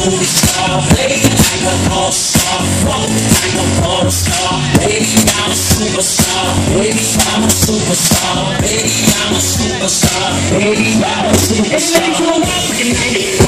movie star, play like a all-star, walk like a porn star. Baby, I'm a superstar. Baby, I'm a superstar. Baby, I'm a superstar. Baby, I'm a superstar.